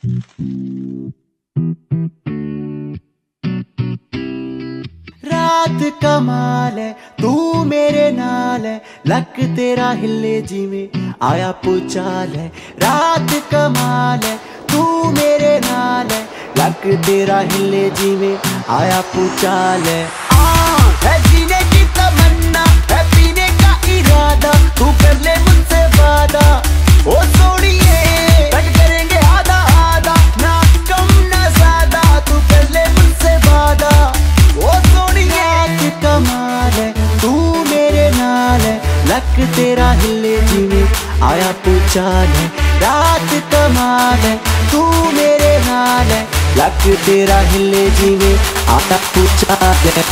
रात कमाल है तू मेरे नाल है, लक तेरा हिले जिमें आया पुचाल है। रात कमाल है तू मेरे नाल है, लक तेरा हिले जिमें आया पुचाल है। है जीने की तमन्ना है पीने का इरादा, तू कर ले मुझसे वादा ओ सोनिए, कट करेंगे आधा आधा ना कम ना ज्यादा, तू कर ले मुझसे वादा ओ सोनिए। रात कमाल है तू मेरे नाल है, लक तेरा हिले जिमें आया पुचाल है। रात कमाल है तू मेरे नाल है, लक तेरा हिले जिमें आया पुचाल है।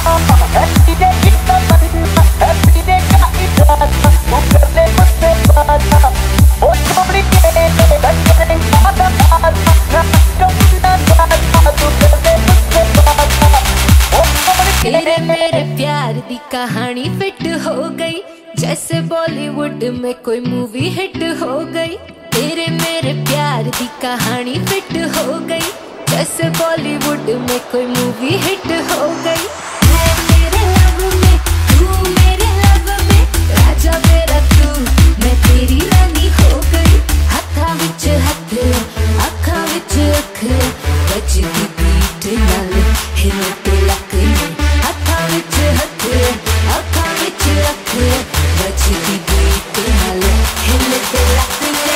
तेरे मेरे प्यार दी कहानी फिट हो गई, जैसे बॉलीवुड में कोई मूवी हिट हो गई। तेरे मेरे प्यार दी कहानी फिट हो गई, जैसे बॉलीवुड में कोई मूवी हिट हो गई। मैं तेरे लव में, तू मेरे लव में, राजा मेरा तू, मैं तेरी रानी हो गई। हत्था विच हत्थ, अखा विच अख, बजदी बीट नाल हिलते लक ने। हत्था विच हत्थ, अखा विच अख, बजदी बीट नाल हिलते लक ने।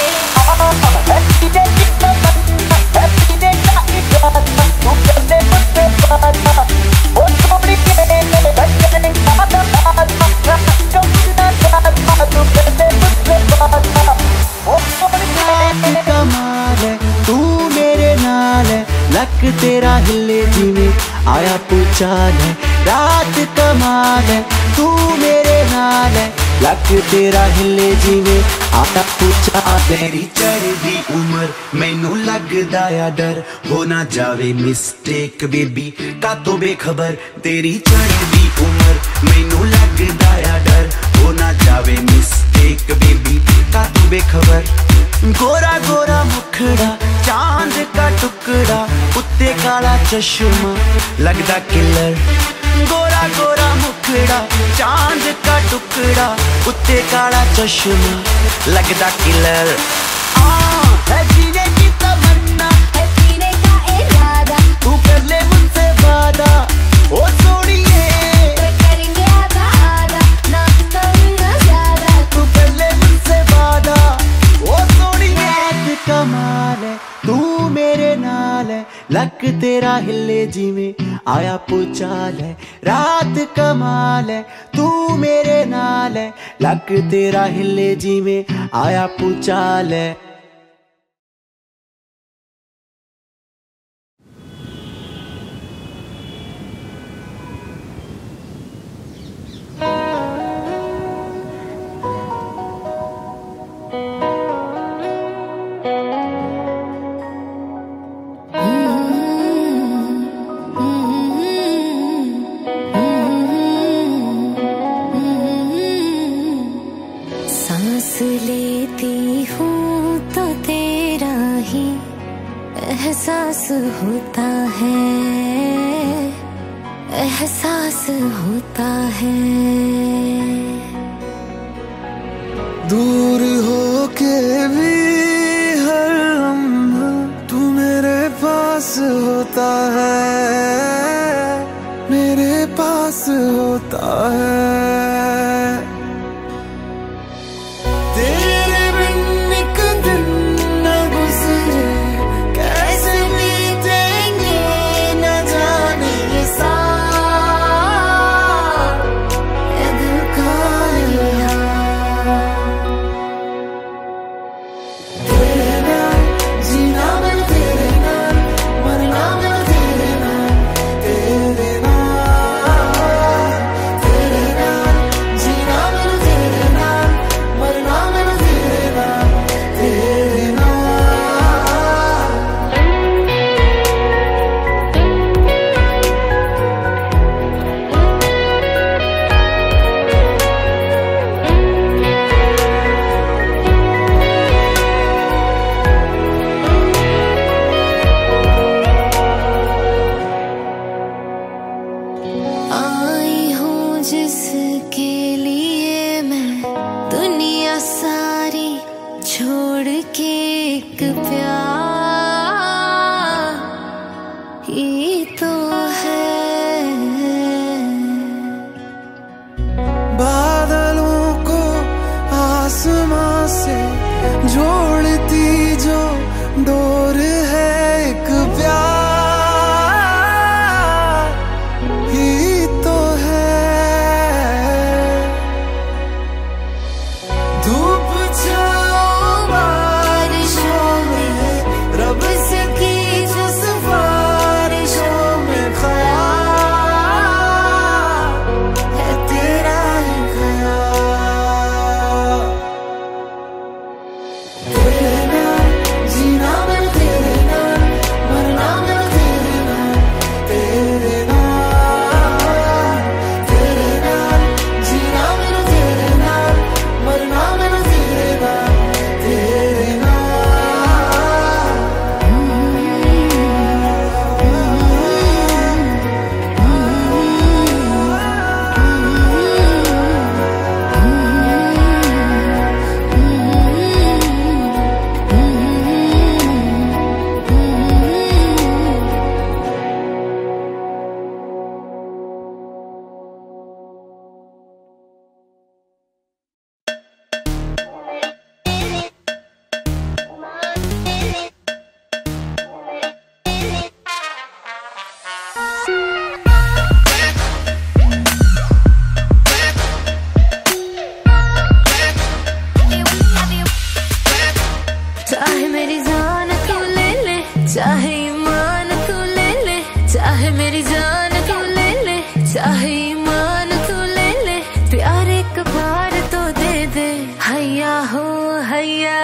कमाल है तू मेरे नाल है, लक तेरा हिले जिमें आया पुचाल है। रात कमाल है तू मेरे नाल है, लक तेरा हिले जिमें आया पुचाल है। तेरी चढ़दी उमर मैनू लगदा या डर, हो ना जावे मिस्टेक बेबी का तो बेखबर। तेरी चढ़दी उमर मैनू लगदा या डर, हो ना जावे मिस्टेक बेबी का तो बेखबर। गोरा गोरा मुखड़ा चांद का टुकड़ा, उत्ते काला चश्मा लगदा किलर। गोरा गोरा मुखड़ा चांद का टुकड़ा, उत्ते काला चश्मा लगदा किलर। है जीने की तमन्ना है पीने का इरादा, तू कर ले मुझसे वादा ओ सोनिए, करेंगे आधा आधा ना कम ना ज्यादा। तू कर ले मुझसे वादा ओ सोनिए। रात कमाल है तू मेरे नाल है, लक तेरा हिले जिमें आया पुचाल है। रात कमाल है तू मेरे नाल है, लक तेरा हिले जिमें आया पुचाल है। सांस लेती हूँ तो तेरा ही एहसास होता है, एहसास होता है। दूर हो के भी हर लम्हा तू मेरे पास होता है, मेरे पास होता है। तेरे बिन एक दिन न गुजरे, कैसे बीतेंगे न जाने ये साल, ये दिल का ये हाल। तेरे नाल जीना मैं तेरे नाल, मरना मैं तेरे नाल, तेरे नाल, तेरे नाल। चाहे ईमान तू ले ले, चाहे मेरी जान तू ले ले, चाहे ईमान तू ले ले, प्यार एक बार तो दे दे, हैया हो हैया।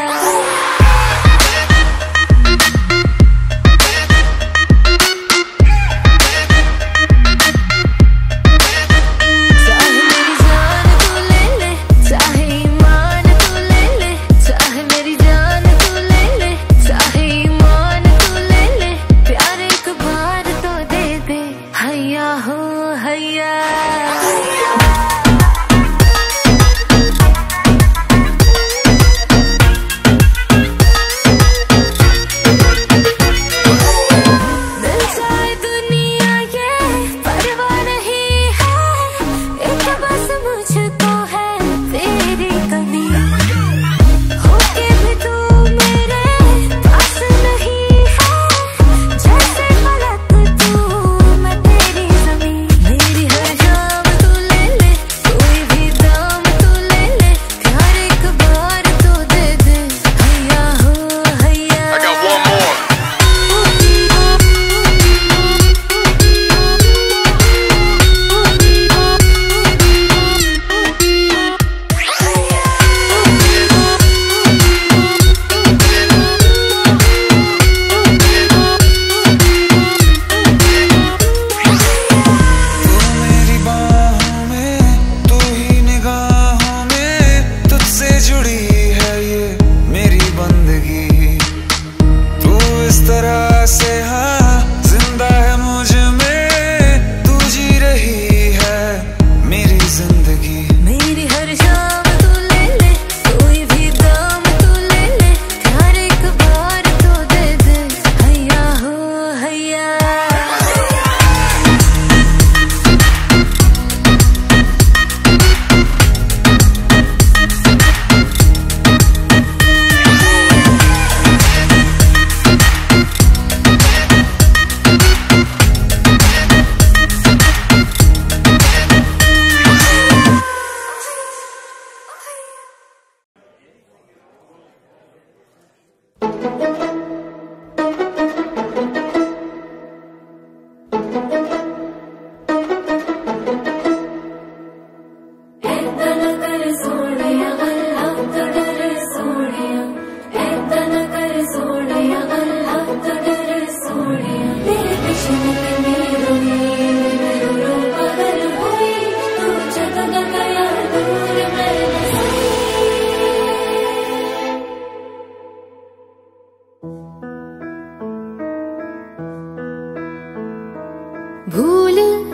भूल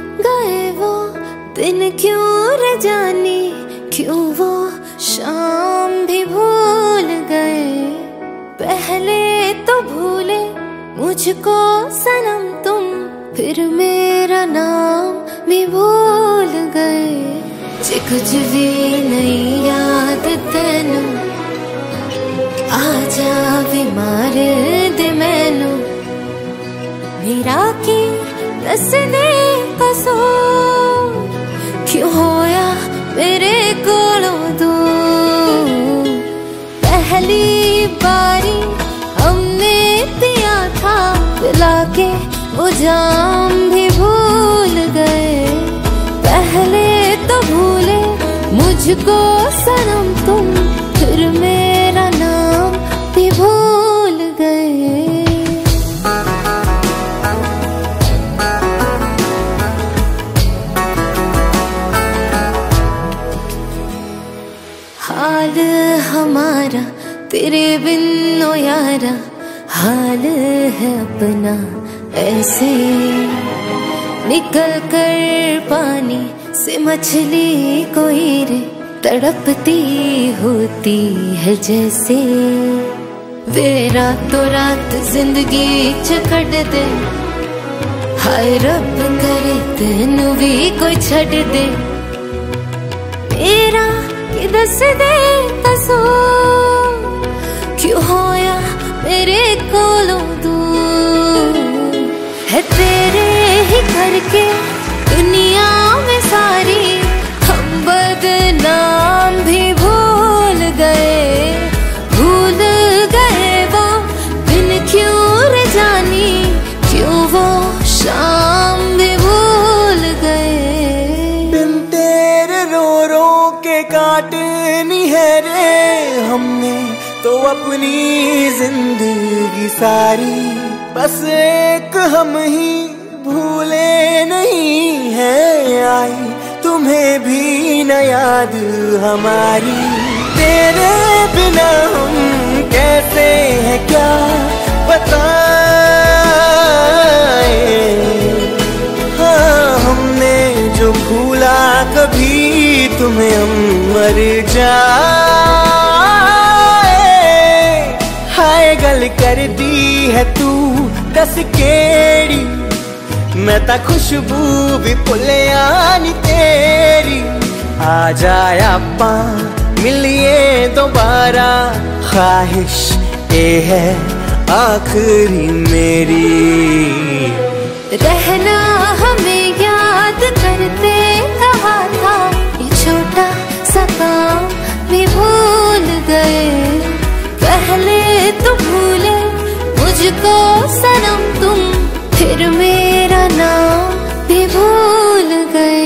गए वो दिन क्यों रे जाने, क्यों वो शाम भी भूल गए। पहले तो भूले मुझको सनम तुम, फिर मेरा नाम भी भूल गए। जे कुछ भी नहीं याद तेनू, आजा भी मार दे मैनू। मेरा की दस दे कसूर, क्यों होया मेरे कोलों दूर। पहली बारी हमने पिया था पिला के, वो जाम भी भूल गए। पहले तो भूले मुझको सनम तुम, फिर मेरा नाम भी भूल गए। हाल हमारा तेरे बिन ओ यारा, हाल है अपना ऐसे। निकल कर पानी से मछली कोई रे, तड़पती होती है जैसे। वे रातों रात जिंदगी च कट दे, हाय रब करे तेनू भी कोई छड़ दे। मेरा कि दस दे कसूर, क्यों होया मेरे कोलों दूर। है तेरे ही करके दुनिया में सारी, हम बदनाम भी भूल गए। भूल गए वो दिन क्यों रे अपनी जिंदगी सारी, बस एक हम ही भूले नहीं है आई, तुम्हें भी न याद हमारी। तेरे बिना हम कैसे हैं क्या बताएं, हाँ हमने जो भूला कभी तुम्हें हम मर जाए। हाय गल कर दी है तू दस केड़ी, मैं ता खुशबू भी भुलिया नी तेरी। आ जाए आपां मिलिए दोबारा, ख्वाहिश ये है आखिरी मेरी। रहना हमें याद करते कहा था, ये छोटा सा काम भी भूल गए। पहले तो भूले मुझको सनम तुम, फिर मेरा नाम भी भूल गए।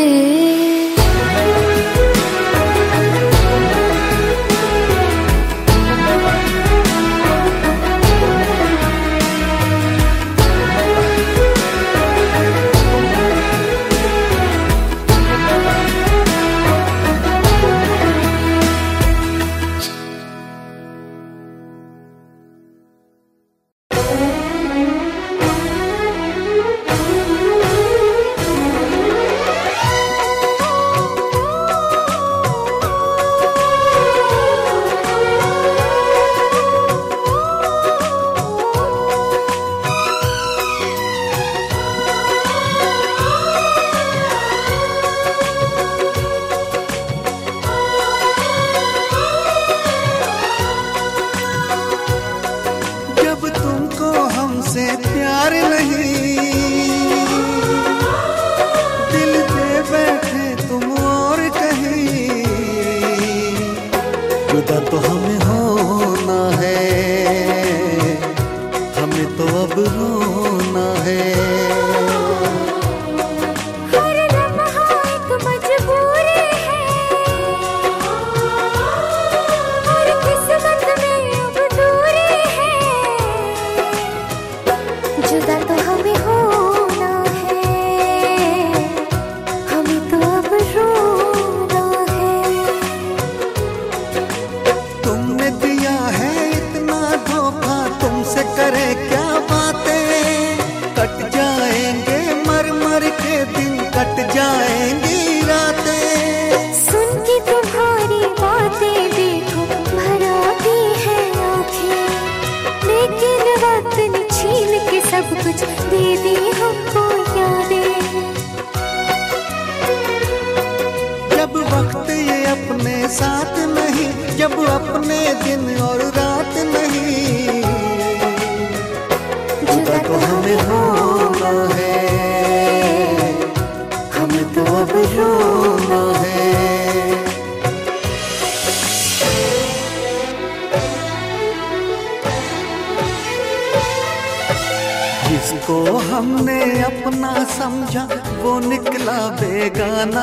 जिसको हमने अपना समझा वो निकला बेगाना,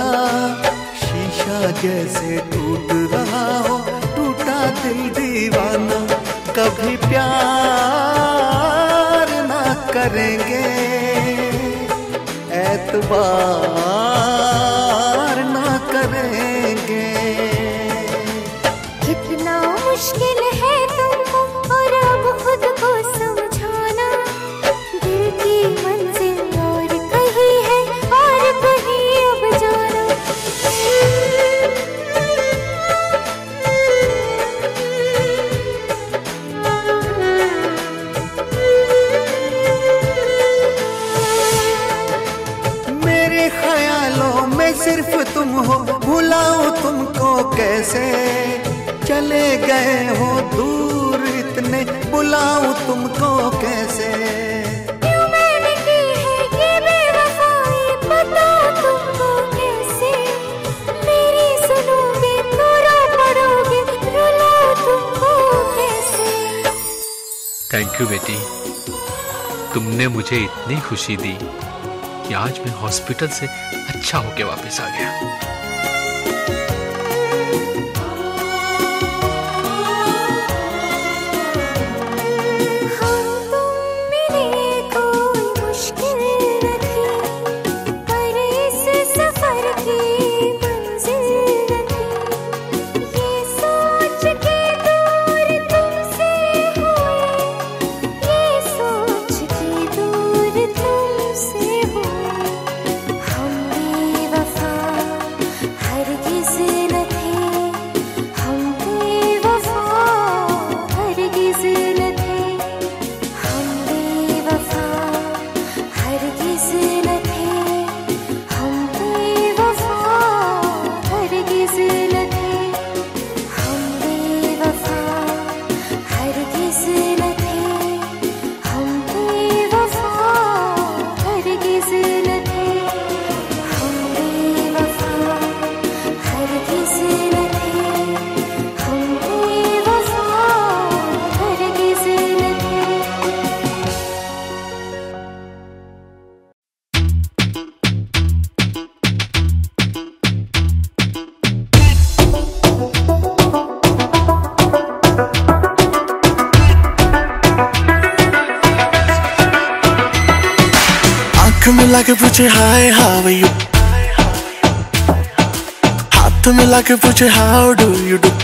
शीशा जैसे टूट रहा हो टूटा दिल दीवाना। कभी प्यार ना करेंगे, एतबार ना करेंगे। कितना मुश्किल है तुमको और अब खुद को समझाना, दिल की मंजिल और कहीं है और कहीं अब जाना। मेरे ख्यालों में सिर्फ तुम हो, भुलाऊं तुमको कैसे। चले गए हो दूर इतने, बुलाऊं तुमको कैसे। क्यों मैंने की है ये बेवफाई, बताओ तुमको कैसे। मेरी सुनोगे तो रो पड़ोगे, रुलाऊं तुमको कैसे। थैंक यू बेटी, तुमने मुझे इतनी खुशी दी कि आज मैं हॉस्पिटल से अच्छा होके वापस आ गया। आंख मिला के पूछे हाय हाउ यू, हाथ मिला के पूछे हाउ डू यू डू।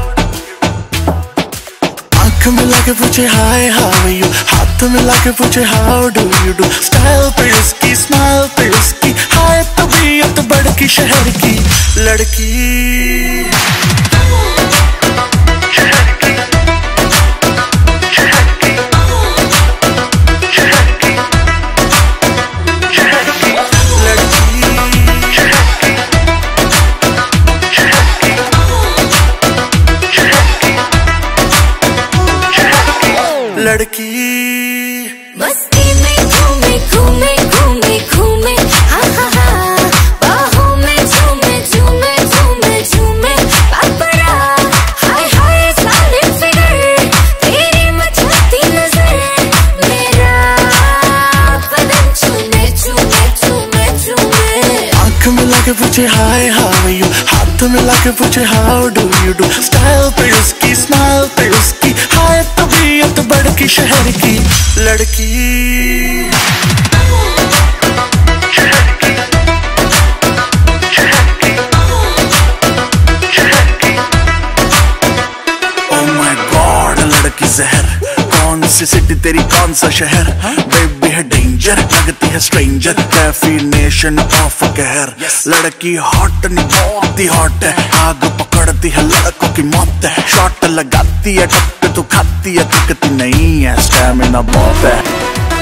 आंख मिला के पूछे हाय हाउ यू, हाथ मिला के पूछे how do you do. Style पे उसकी, स्माइल पे उसकी, हाय तबीयत बड़की शहर की लड़की। लड़की मस्ती में घूमे घूमे घूमे घूमे, हाँ हाँ हाँ, बाहों में झूमे झूमे झूमे झूमे, पापरा हाय हाय सालिम फिगर, तेरी मचलती नजर, मेरा बदन चूमे चूमे चूमे चूमे। आंख मिला के पूछे हाय हाउ यू, हाथ मिला के पूछे how do you do. Style पे उसकी, स्माइल पे उसकी, हाय तबीयत बड़की शहर की लड़की। Oh my God, लड़की जहर, कौन सी सिटी तेरी कौन सा शहर, बेबी है डेंजर, लगती है स्ट्रेंजर, डेफिनेशन ऑफ कहर। लड़की हॉट नहीं बहुत ही हॉट है, आग पकड़ती है लड़कों की मौत है, शॉट लगाती है टक्कर तो खाती है, दिखती नहीं है, स्टैमिना बहुत है।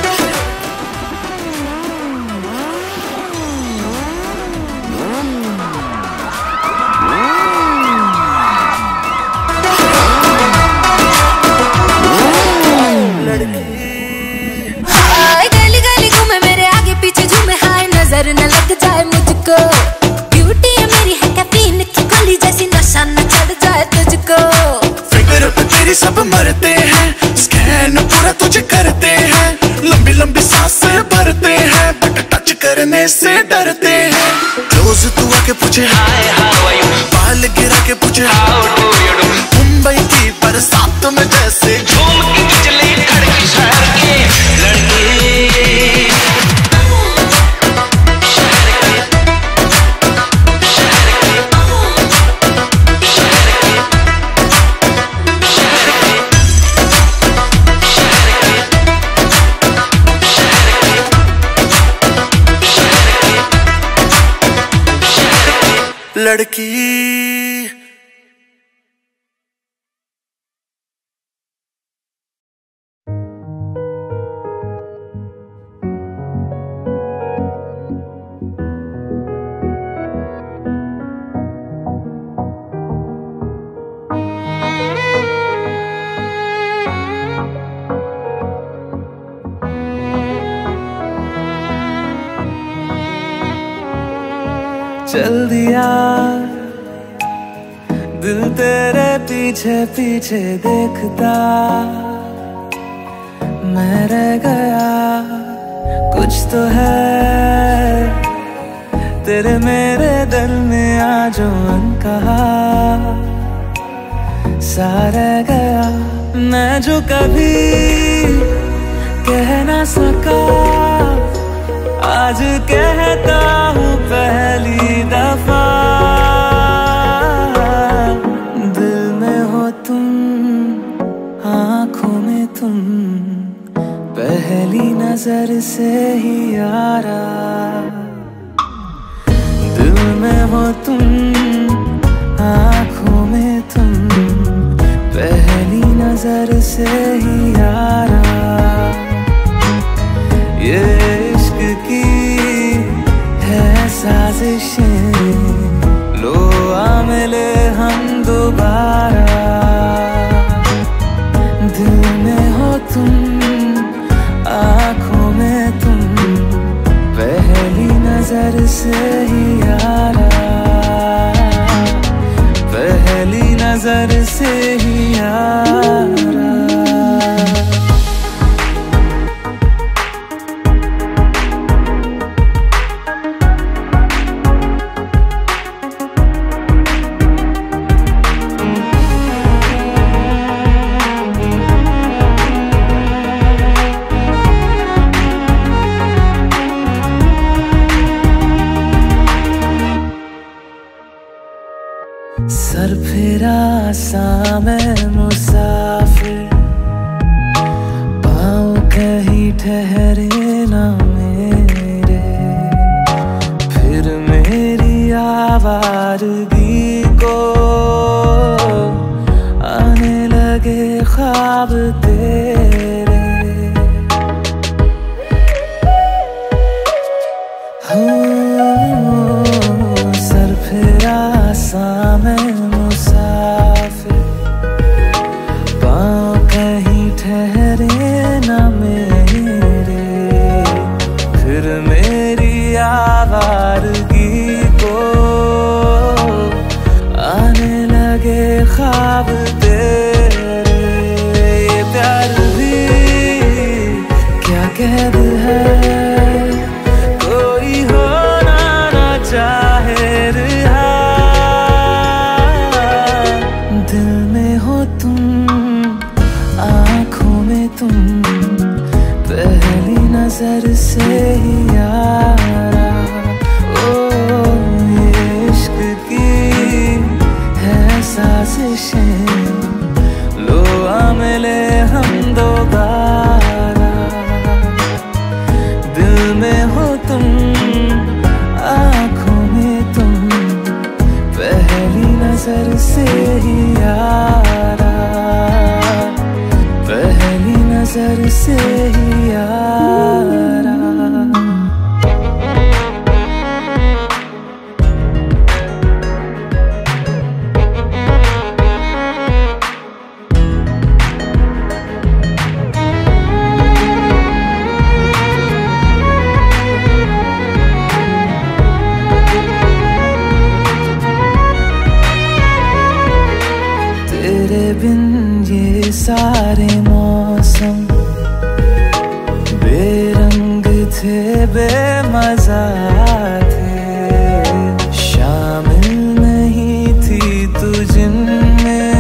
हाय गली गली घूमे मेरे आगे पीछे झूमे, हाय नजर न लग जाए मुझको, ब्यूटी है मेरी है कैफीन की गोली जैसी, नशा न चढ़ जाए तुझको। फिगर पे तेरी सब मरते हैं, स्कैन पूरा तुझे करते हैं, लंबी लंबी सांसें भरते हैं, बट टच करने से डरते हैं। क्लोज तू आके पूछे हाय हाउ आर यू, बाल गिरा के पूछे how do you do. Mumbai की बरसात में जैसे झूम के बिजली कड़की शहर की लड़की। लड़की चल दिया दिल तेरे पीछे पीछे देखता, मैं रह गया कुछ तो है तेरे मेरे दरमियां जो अनकहा सा रह गया। मैं जो कभी कह ना सका आज कहता हूँ पहली दफा, दिल में हो तुम, आँखों में तुम, पहली नजर से ही यारा। दिल में हो तुम, आँखों में तुम, पहली नजर से ही यारा। ये इश्क की है साजिशें, लो आ मिले हम दोबारा। दिल में हो तुम, आँखों में तुम, पहली नजर से ही यारा, पहली नजर से ही यारा। आसा मैं मुसाफिर, पाँव कहीं ठहरे ना मेरे, फिर मेरी आवारगी को आने लगे ख्वाब तेरे। सर फिरा सा मैं मुसाफिर, पाँव कहीं ठहरे ना मेरे, फिर मेरी आवारगी को आने लगे ख्वाब तेरे। ये प्यार भी क्या कैद है, कोई होना ना चाहे रिहा, दिल में हो तुम, आँखों में तुम, पहली नजर से ही यारा। ओ ये इश्क की है साजिशें, लो आ मिले हम दोबारा। दिल में हो तुम, आँखों में तुम, पहली नजर से ही यारा, पहली नजर से ही यारा। तेरे बिन ये सारे मौसम बेरंग थे, बेमजा थे, शामिल नहीं थी तू जिनमें,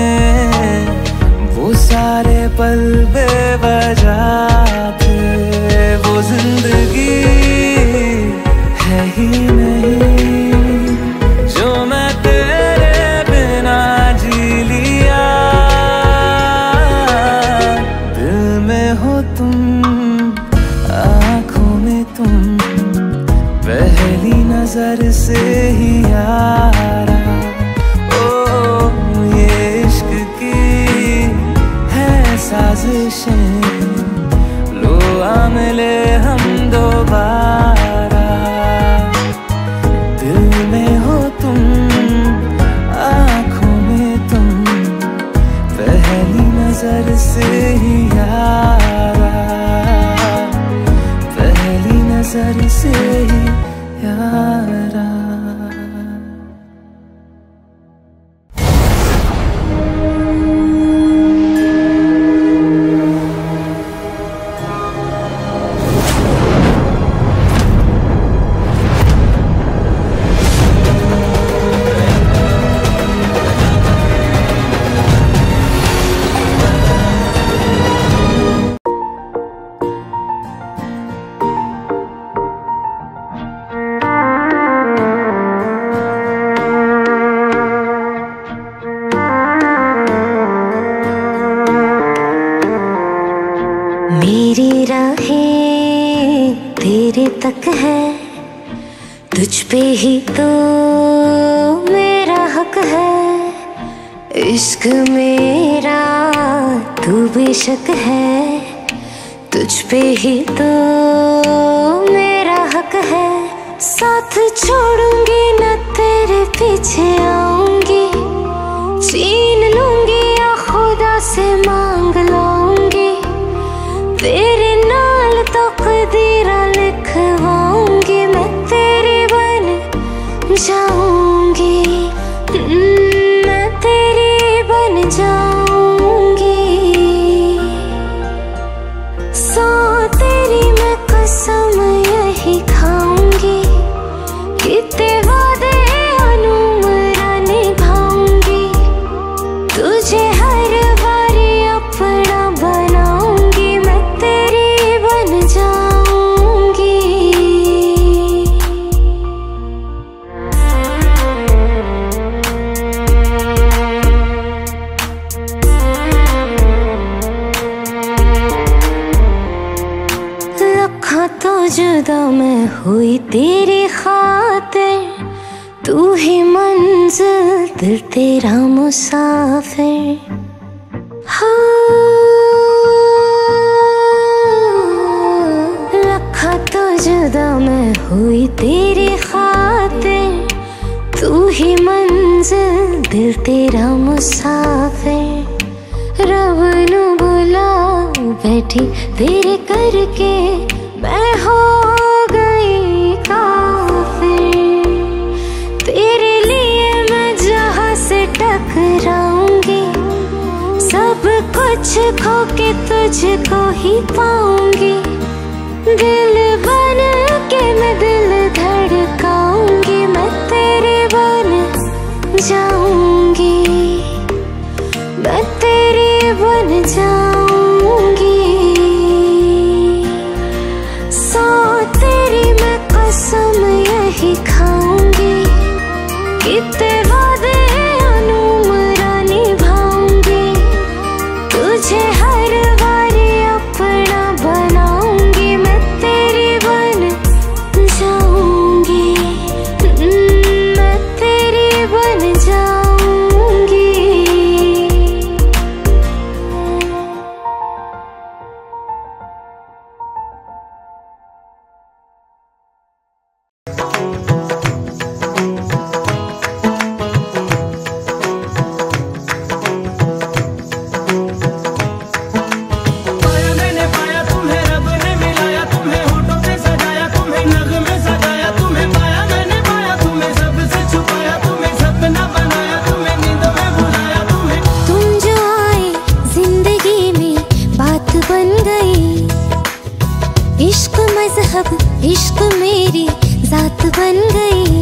वो सारे पल बेवजह थे। वो जिंदगी है ही नहीं जो मैं तेरे बिना जी लिया। दिल में हो तुम, आँखों में तुम, पहली नजर से ही यारा। ओ ये इश्क की है साजिशें, लो आ मिले हम दोबारा। दिल में हो तुम, आँखों में तुम, पहली नजर से ही यारा, पहली नजर से ही यारा। मेरी राहें तेरे तक है, तुझ पे ही तो मेरा हक है। इश्क मेरा तू बेशक है, तुझ पे ही तो मेरा हक है। साथ छोड़ूंगी न तेरे पीछे आऊंगी, छीन लूंगी या खुदा से मांग लाऊंगी, तेरे नाल तकदीरा लिखवाऊंगी, मैं तेरी बन जाऊंगी, मैं तेरी बन जाऊंगी। सो तेरी मैं कसम यही खाऊंगी, कितने वादे अनुमरा निभाऊंगी, तुझे हर बारी अपना बनाऊंगी, मैं तेरी बन जाऊंगी। रखा तो जुदा मैं हुई तेरी खातिर, तू ही मंजिल दिल तेरा मुसाफिर। रखा तो जुदा मैं हुई तेरी खातिर, तू ही मंजिल दिल तेरा मुसाफिर। रब नू बुला बैठी तेरे करके मैं हो गई काफिर। तेरे लिए मैं जहां से टकराऊंगी, सब कुछ खो के तुझको ही पाऊंगी। दिल बन के मैं दिल धड़काऊंगी, मैं तेरे बन जाऊंगी, मैं तेरे बन जाऊंगी। सो तेरी मैं कसम यही खाऊंगी कि तेरे वादे अनुमरा निभाऊंगी। तुझे हर बारी अपना बनाऊंगी, मैं तेरी बन जाऊंगी, मैं तेरी बन जाऊंगी। इश्क मजहब इश्क मेरी जात बन गई।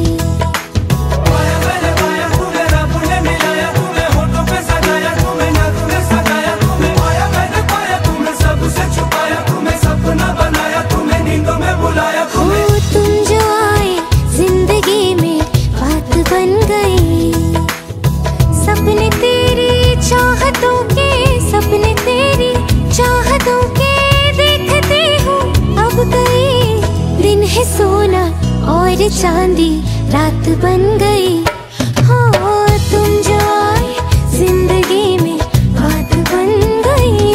तुम जो आए जिंदगी में बात बन गई। सपने तेरी चाहतों के, सपने तेरी चाहतों के देखती हूँ अब गई। दिन है सोना और चांदी रात बन गई। हो तुम जो आए जिंदगी में बात बन गई।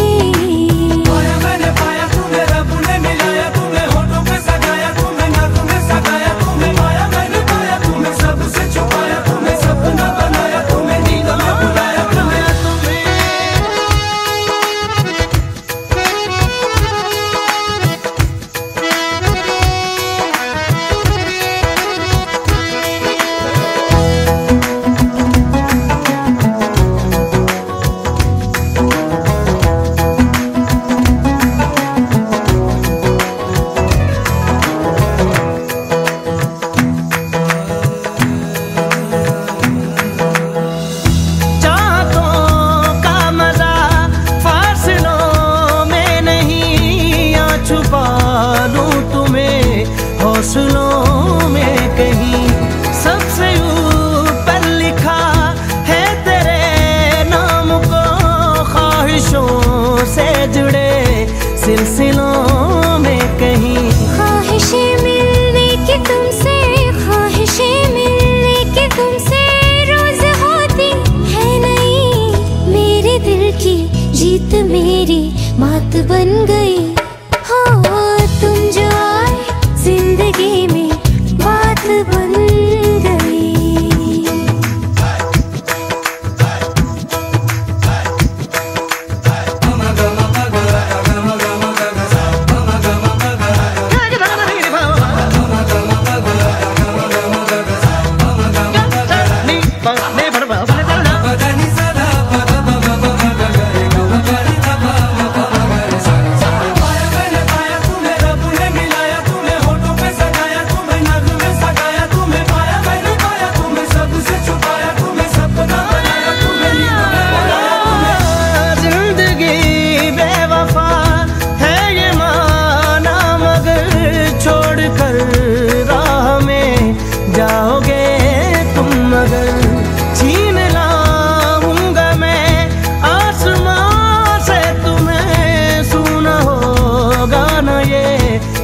हौसलों में कहीं सबसे ऊपर लिखा है तेरे नाम को। ख्वाहिशों से जुड़े सिलसिलों में कहीं ख्वाहिशें मिलने की तुमसे, ख्वाहिशें मिलने की तुमसे रोज होती है नहीं। मेरे दिल की जीत मेरी मात बन गई। हो तुम जो आए जिंदगी में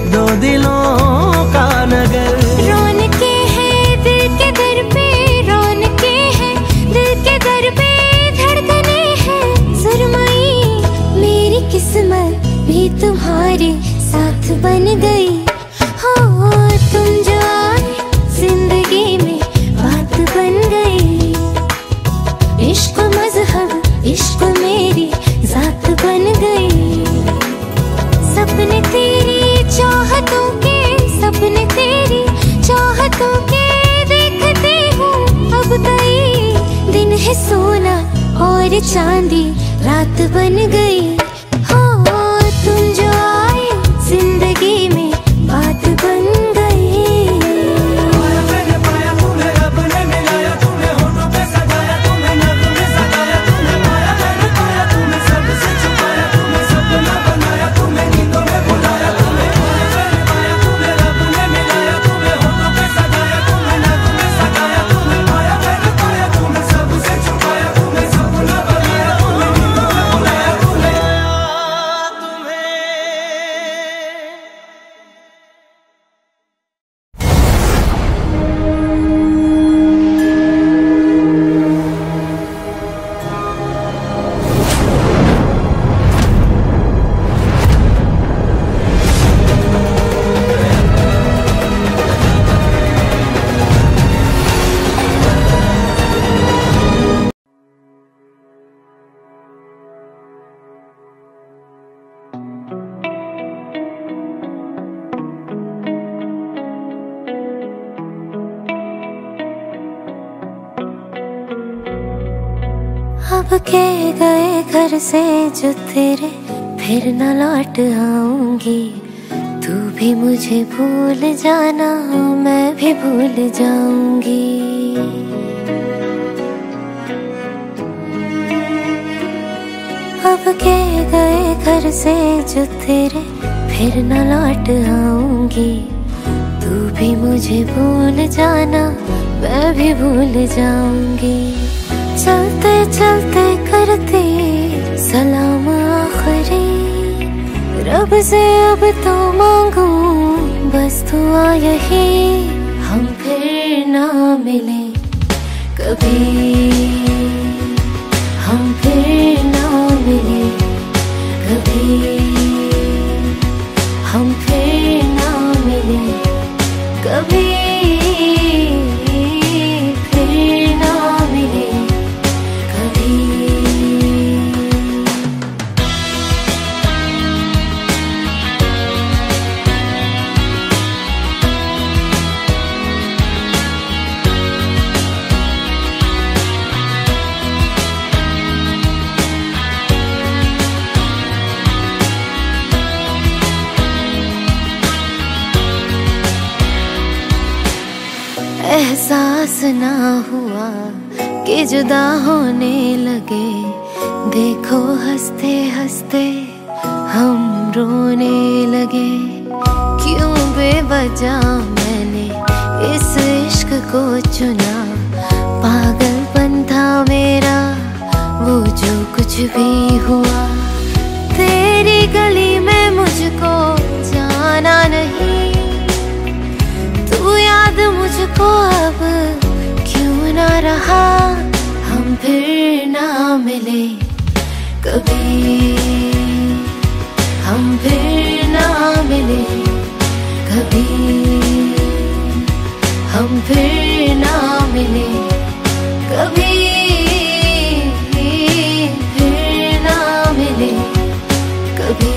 दो दिलों का नगर। रौनके हैं दिल के दर पे, रौनके हैं दिल के दर पे, धड़कने हैं सुरमई। मेरी किस्मत भी तुम्हारे साथ बन गई। हो तुम जो आए जिंदगी में बात बन गई। इश्क मजहब इश्क मेरी जात बन गई। सपने तेरी चाहतों के, सपने तेरी चाहतों के देखते हूँ अब कई दिन है सोना और चांदी रात बन गई। हो तुम जो आए जिंदगी में बात बन गई। अब के गए घर से जो तेरे फिर न लौट आऊंगी। तू भी मुझे भूल जाना, मैं भी भूल जाऊंगी। अब के गए घर से जो तेरे फिर न लौट आऊंगी। तू भी मुझे भूल जाना, मैं भी भूल जाऊंगी। चलते चलते करते सलाम आखिरी, रब से अब तो मांगू बस दुआ यही। हम फिर ना मिले कभी, हम फिर ना मिले कभी, हम फिर ना मिले कभी, फिर ना मिले कभी। एहसास ना हुआ कि जुदा होने लगे। देखो हंसते हंसते हम रोने लगे। क्यों बेवजह मैंने इस इश्क को चुना। पागलपन था मेरा वो जो कुछ भी हुआ। तेरी गली में मुझको जाना नहीं। तू याद मुझको अब क्यों ना रहा। हम फिर ना मिले कभी, हम फिर ना मिले कभी, हम फिर ना मिले कभी, फिर ना मिले कभी।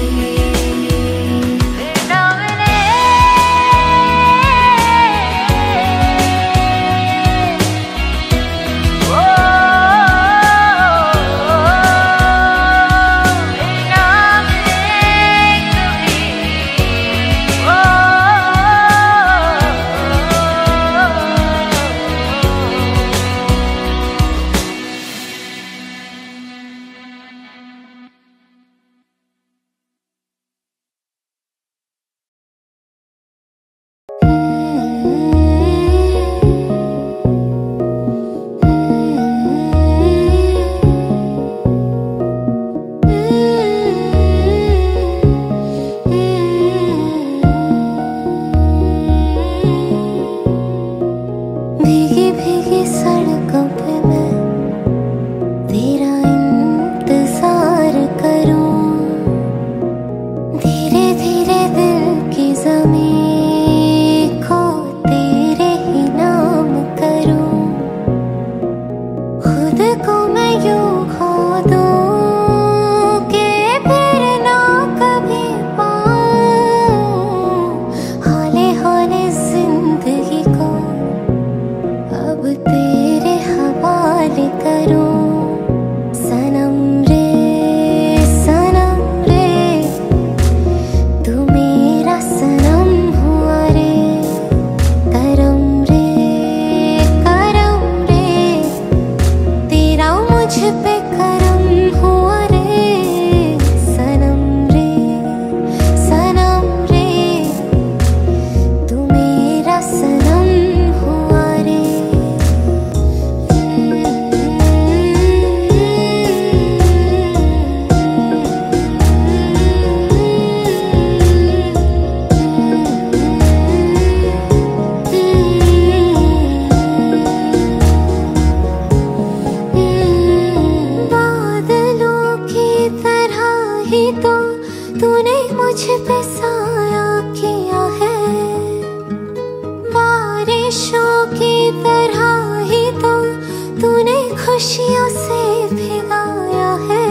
खुशियों से भिगाया है,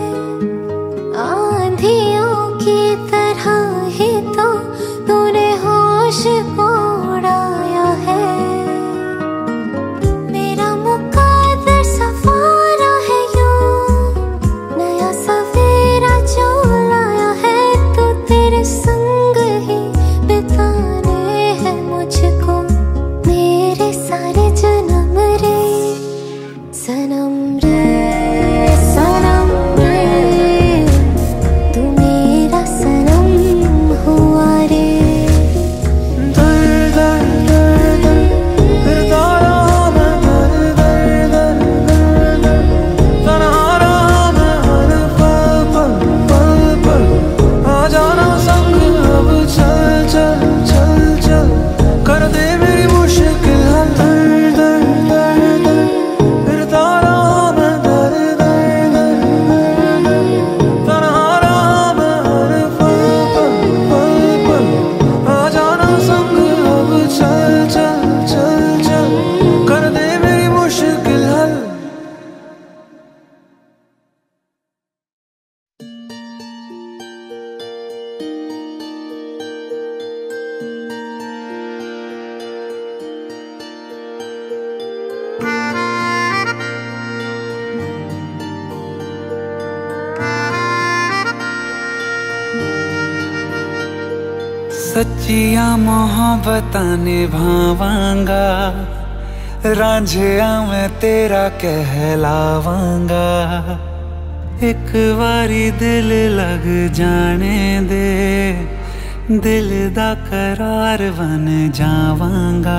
आंधियों की तरह ही तो तूने होश को उड़ाया है। मेरा मुकद्दर सफारा है यूं, नया सवेरा जो लाया है, तो तेरे संग ही बिताने हैं मुझको मेरे सारे जन्म रे। सनम रे सनम रे, तू मेरा सनम हुआ रे। दर दर दर दर फिर तारा मैं दर दर दर दर, तन्हा रहा मैं हर पल पल पल पल। आ जाना संग अब चल चल चल चल, कर दे मेरी मुश्किल हल। दर दर दर दर फिर तारा मैं दर दर दर दर, तन्हा रहा मैं हर पल पल पल पल। आ जाना संग अब चल चल चल चल, कर दे मेरी मुश्किल हल। सच्चिया मोहब्बतां निभावांगा, रांझिया मैं तेरा कहलावांगा। एक बारी दिल लग जाने दे, दिल दा करार बन जावांगा।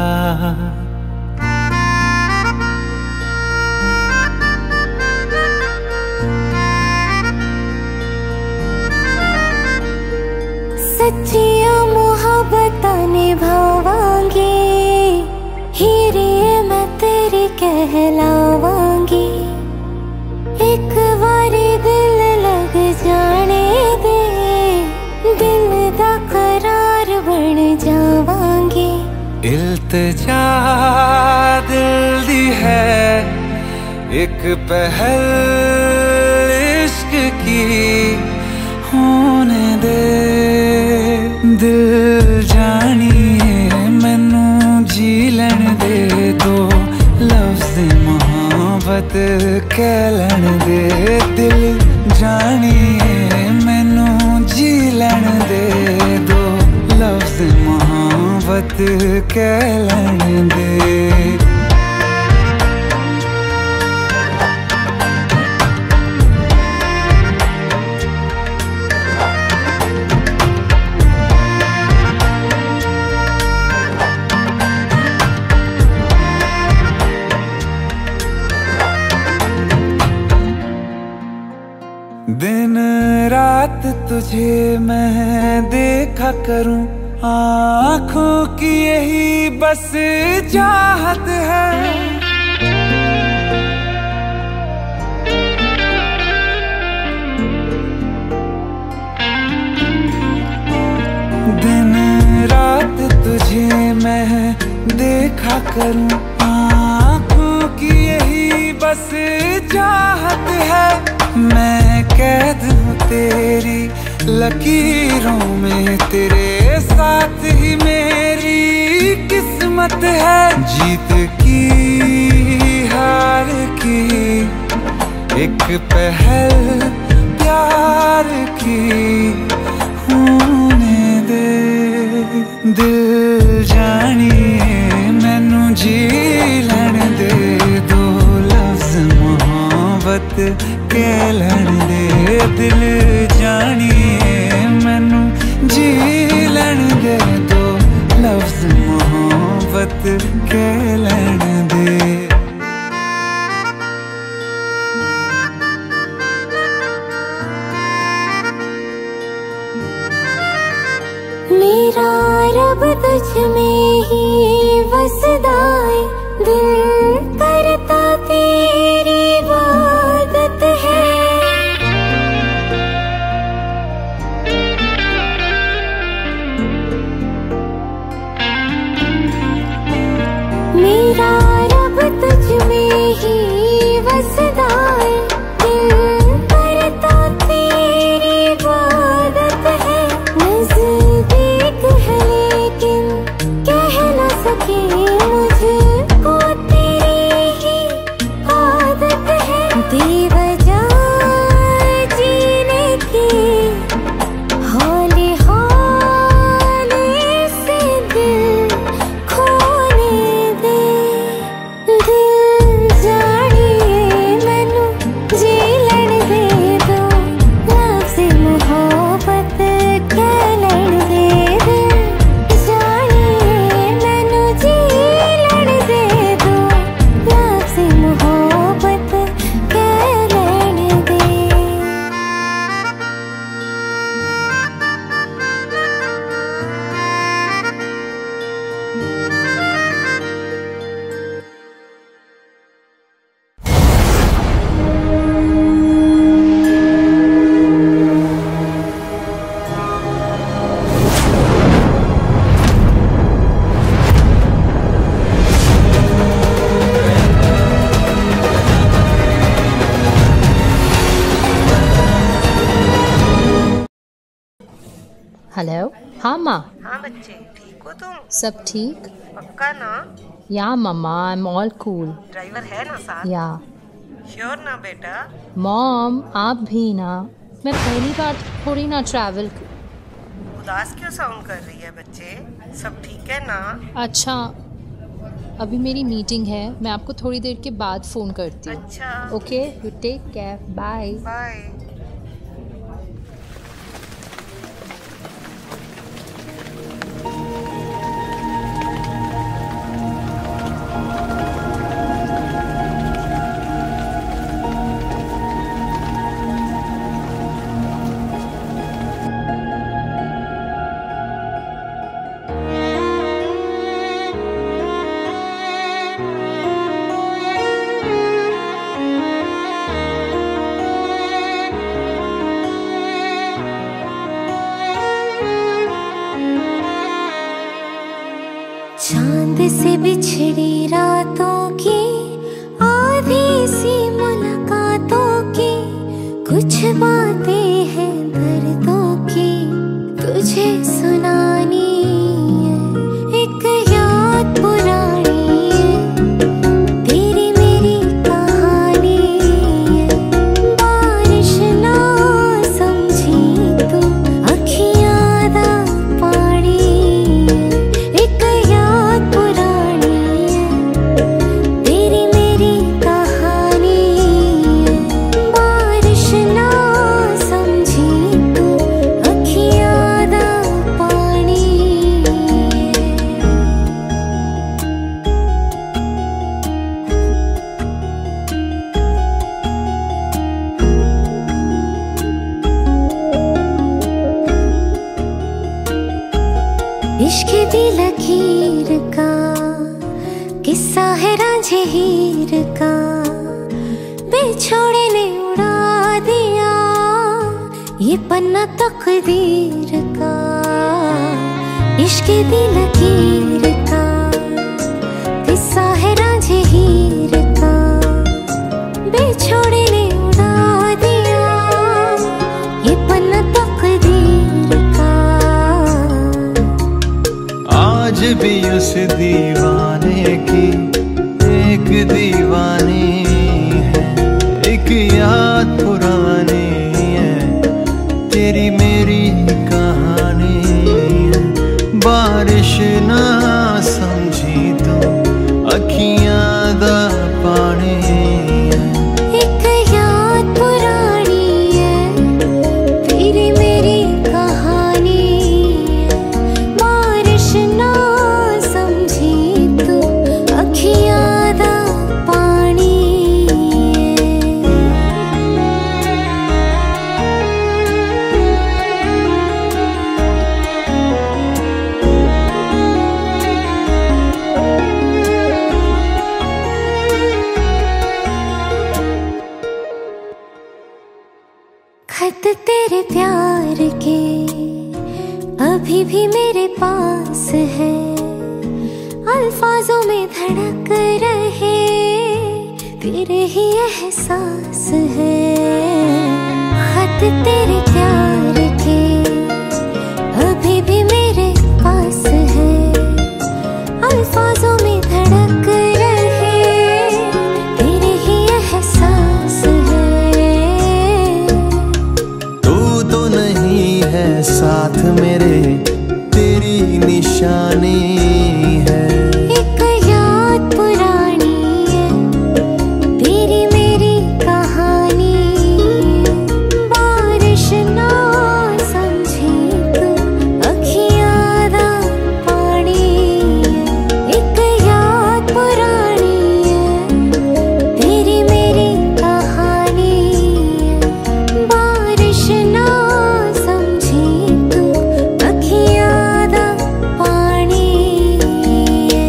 सच्चिया मोहब्बतां निभावांगी, हीरे मैं तेरी कहलावांगी। एक बारी दिल लग जाने दे, दिल दा करार बन जावांगी। इल्तिजा दिल दी है एक पहल इश्क की, होने दे दिल जानिए मैनू जी लैन दे। दो लफ्ज़ मोहब्बत कह लैन दे, दिल जानिए मैनू जी लैन दे। दो लफ्ज़ मोहब्बत कह लैन दे। दिन रात तुझे मैं देखा करूं, आँखों की यही बस चाहत है। दिन रात तुझे मैं देखा करूं, आँखों की यही बस चाहत है। मैं कैद हूँ तेरी लकीरों में, तेरे साथ ही मेरी किस्मत है। जीत की हार की एक पहल प्यार की, होने दे दिल जानिए मैनू जी लैन दे। दो लफ्ज़ मोहब्बत कह लैन दे, दिल जानिए मैनू जी लैन दे। दो लफ्ज़ मोहब्बत कह लैन दे। मेरा रब तुझ में ही वसदा है, दिल करता तेरी इबादत है। मेरा रब तुझ में ही वसदा मुझको तेरी ही आदत है बेवजह जीने की। हौले हौले से दिल खोने दे, दिल जानिए मैनू जी लड़ दे दो, लफ्ज़ मोहब्बत कह लड़ दे, दिल जानिए मैनू जी लड़ दे दो, लफ्ज़ मोहब्बत कह लड़ दे। हेलो। हाँ माँ। हाँ बच्चे, ठीक हो तुम? सब ठीक? पक्का ना? या मम्मा, I am all cool. Driver है ना साथ? या। श्योर ना बेटा? मॉम आप भी ना, मैं पहली बार थोड़ी ना ट्रैवल। उदास क्यों साउंड कर रही है बच्चे? सब ठीक है ना? अच्छा, अभी मेरी मीटिंग है, मैं आपको थोड़ी देर के बाद फ़ोन करती हूँ। अच्छा okay, you take care, bye bye. चांद से बिछड़ी रातों की आधी सी मुलाकातों की कुछ बातें हैं दर्दों की तुझे सुनानी है। एक याद पुरानी है, तेरी मेरी कहानी है। बारिश ना समझी तू, अखियाँ दा पानी है। एक याद पुरानी है, तेरी मेरी कहानी है। बारिश ना समझी तू, अखियाँ दा पानी है। इश्क दी लकीर का किस्सा है रांझे हीर का, बेछोड़े ने उड़ा दिया ये पन्ना तकदीर का। इश्क दी लकीर का किस्सा है रांझे हीर का, बेछोड़े ने उड़ा दिया ये पन्ना तकदीर का। आज भी उस दीवाने की एक दीवानी है, एक याद पुरानी है, तेरी मेरी कहानी है। बारिश ना समझी तो अखियाँ दा पानी है। एक याद पुरानी है, तेरी मेरी कहानी है। बारिश ना समझी तू, अखियाँ दा पानी है। खत तेरे प्यार के अभी भी मेरे पास है, अल्फाजों में धड़क रहे तेरे ही एहसास है। खत तेरे प्यार के अभी भी मेरे पास है, अल्फाजों निशानी है। एक याद पुरानी है, तेरी मेरी कहानी। बारिश ना समझी तू, अखियां दा पानी है। एक याद पुरानी है, तेरी मेरी कहानी है। बारिश ना समझी तू, अखियां दा पानी है।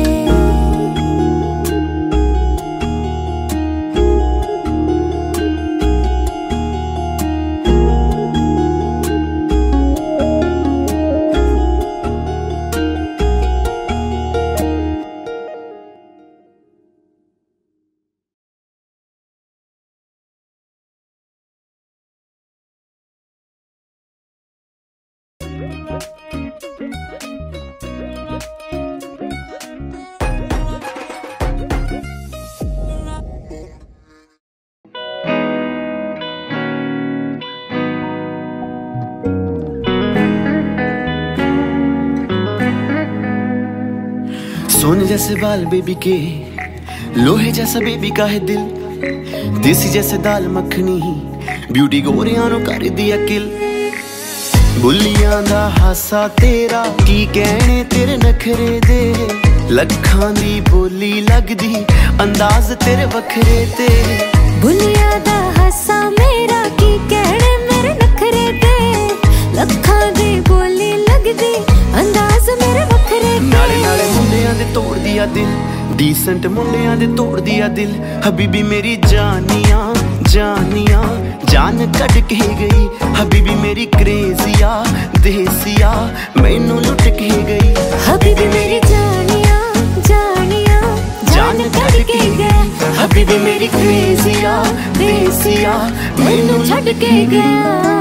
सोने जैसे बाल बेबी के, लोहे जैसा बेबी का है दिल, देसी जैसे दाल मखनी, ब्यूटी गोरियां नु कर दिया किल। बुलियां दा हासा तेरा, की कहने तेरे नखरे दे, लखां दी बोली लगदी, अंदाज तेरे वखरे ते। बुलिया दा हासा मेरा, की कहने मेरे नखरे दे, लखां दी बोली लगदी, अंदाज मेरे वखरे ते। नाले नाले मुंडियां दे तोड़ दिया दिल, डीसेंट मुंडियां दे तोड़ दिया दिल। हबीबी मेरी जानिया जानिया, जान कट के गई। हबीबी मेरी क्रेजिया देसिया, मैनू लुट के गई। हबीबी मेरी जानिया जानिया, जान कट के गया। हबीबी मेरी क्रेजिया देसिया, मैनू छड़ के गया।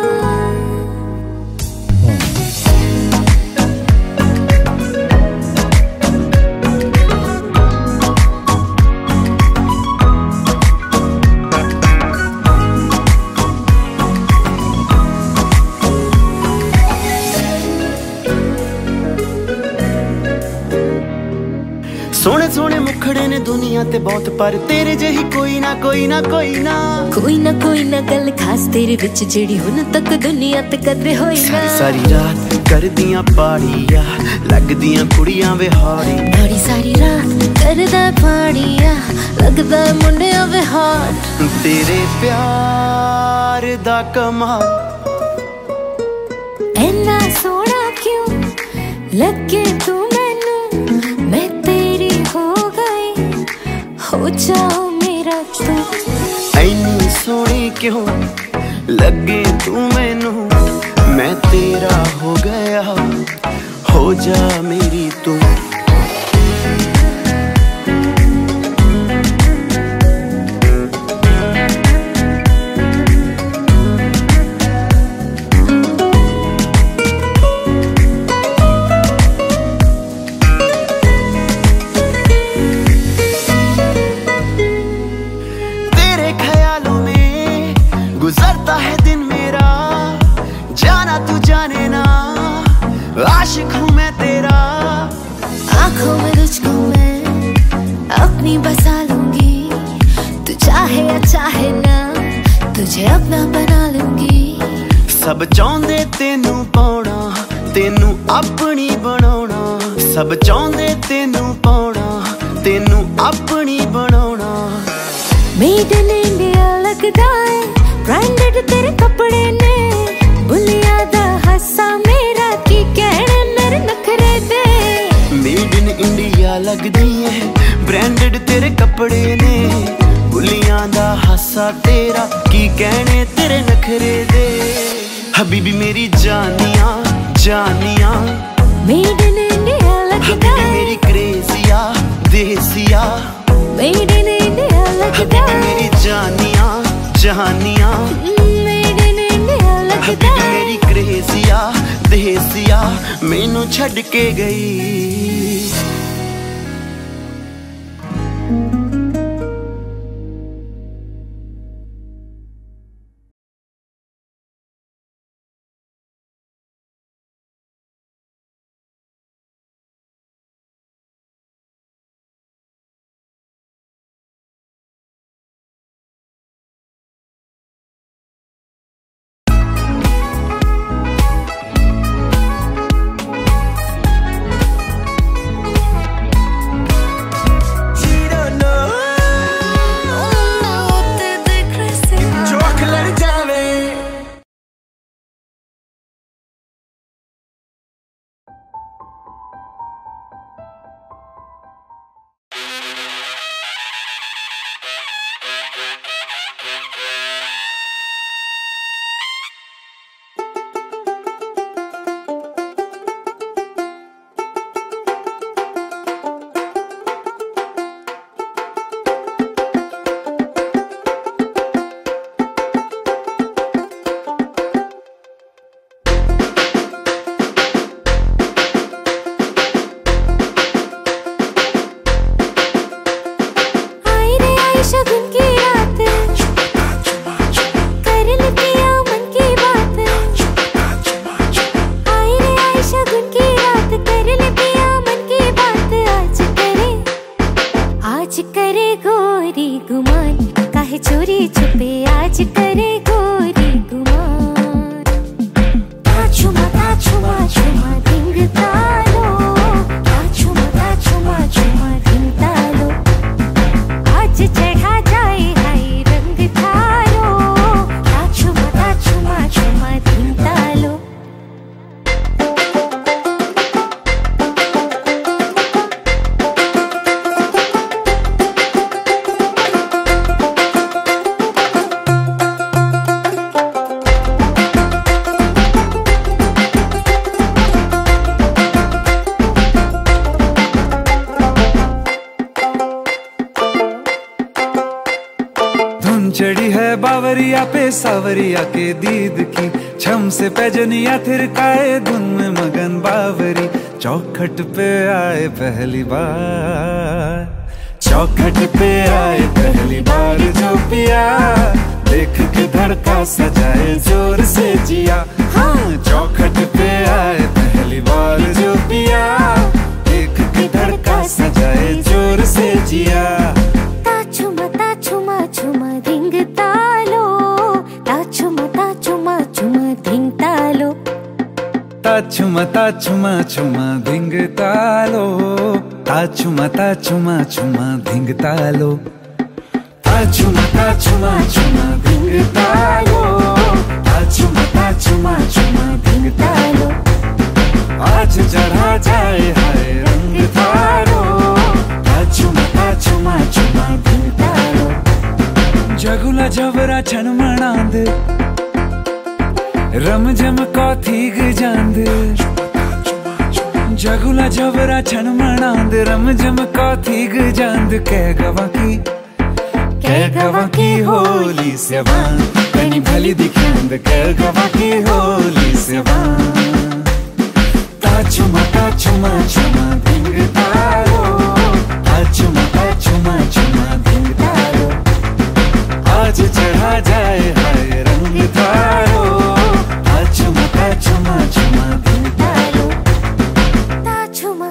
सोने सोने मुखड़े ने दुनिया ते बहुत, पर तेरे जही कोई ना कोई ना कोई ना। कोई ना गल खास तेरे विच जेड़ी हुन तक दुनिया ते कदे होई ना। सारी सारी रात कर दियां पाड़िया, लगदियां कुड़ियां विहाड़ी। बड़ी सारी रात करदा पाड़िया, लगदा मुंडिया विहार। तेरे प्यार दा कमाल, ऐना सोना क्यों लगे तू मैनू, मैं तेरी हो गई, हो जाओ मेरा तू। ऐनी सोनी क्यों लगे तू मैनू, मैं तेरा हो गया, हो जा मेरी तू। गुजरता है दिन मेरा, जाना तू जाने ना, आशिक हूँ मैं तेरा। आँखों में तुझको मैं अपनी बसा लूंगी, तू चाहे या चाहे ना, तुझे अपना बना लूंगी। सब चाहते तेनू पाउना, तेनू अपनी बनाउना। सब चाहते तेनू पाउना, तेनू अपनी बनाउना। मेड इन इंडिया लगदा है, ब्रांडेड तेरे कपड़े ने। बुलिया दा हासा मेरा, की कहने मेरे नखरे दे। मेड इन इंडिया लगदी है, ब्रांडेड तेरे कपड़े ने। बुलियां दा हासा तेरा, की कहने तेरे नखरे दे। हबीबी मेरी जानिया जानिया, मेड इन इंडिया लगदा हबीबी मेरी क्रेजिया देसिया। मेड इन इंडिया लगदा हबीबी मेरी जानिया जहानिया। मेड इन इंडिया लगदा हबीबी मेरी क्रेजिया देसिया, मैनू छड़ के गई। गुमान, काहे चोरी छुपे आज करे गोरी गुमान। ताछुमा ताछुमा छुमा धिंग तालो, ताछुमा ताछुमा छुमा धिंग तालो। आज चढ़ा जाए हाय रंग थारो, ताछुमा ताछुमा छुमा धिंग तालो। चढ़ी है बावरिया पे सावरिया के दीद की, छम से पैजनिया थिरकाए धुन में मगन बावरी। चौखट पे आए पहली बार, चौखट पे आए पहली बार जो पिया, देख के धड़का सजाए जोर से जिया। हाँ चौखट पे आए पहली बार जो पिया, देख के धड़का सजाए जोर से जिया। ताछुमा ताछुमा छुमा धिंग तालो, ताछुमा ताछुमा छुमा धिंग तालो। ताछुमा ताछुमा छुमा धिंग तालो, ताछुमा ताछुमा छुमा धिंग तालो। ताछुमा ताछुमा छुमा धिंग तालो, ताछुमा ताछुमा छुमा धिंग तालो। आज चढ़ा जाए हाय रंग थारो, ताछुमा ताछुमा छुमा धिंग तालो। जगुला जबरा छन मणांद, रम जम कौथीग जांद। जगुला जबरा छन मणांद, रम जम कौथीग जांद। कह गवा की होली से वान, कनी भली दिखांद। कह गवा की होली से वान। ताछुमा ताछुमा छुमा धिंग तालो, ताछुमा ताछुमा छुमा धिंग तालो। आज चढ़ा जाए हाय रंग थारो, ताछुमा ताछुमा छुमा धिंग तालो। ताछुमा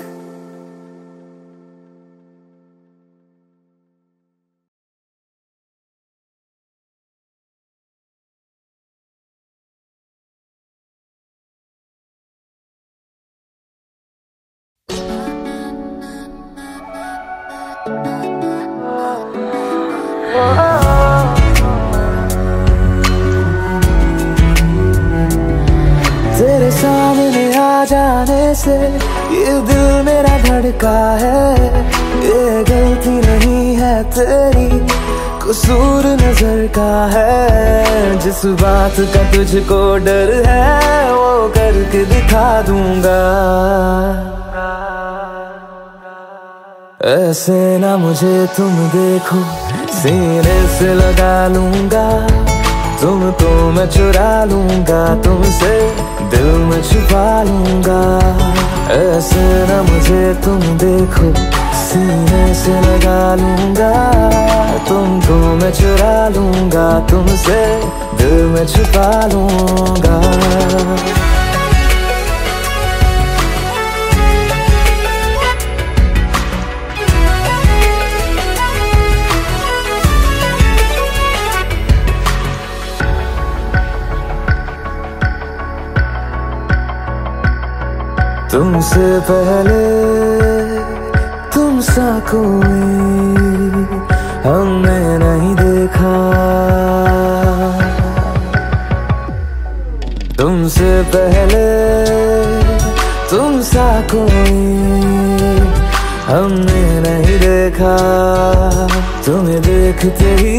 तेरे सामने आ जाने से ये दिल मेरा धड़का है। ये गलती नहीं है तेरी, कसूर नजर का है। जिस बात का तुझको डर है वो करके दिखा दूंगा। ऐसे ना मुझे तुम देखो, सीने से लगा लूंगा। तुमको मैं चुरा लूंगा, तुमसे दिल में छुपा लूंगा। ऐसे ना मुझे तुम देखो, सीने से लगा लूंगा। तुमको मैं चुरा लूंगा, तुमसे दिल में छुपा लूंगा। तुमसे पहले तुम सा कोई हमने नहीं देखा। तुमसे पहले तुम सा कोई हमने नहीं देखा। तुम्हें देखते ही